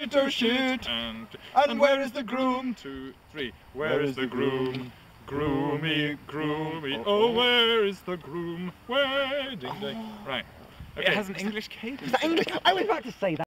Oh shit! And where is the groom? 2, 3. Where is the groom? Groomy, groomy. Oh, where is the groom? Where? Ding ding. Right. Okay. It has an English cadence. Is that English? I was about to say that.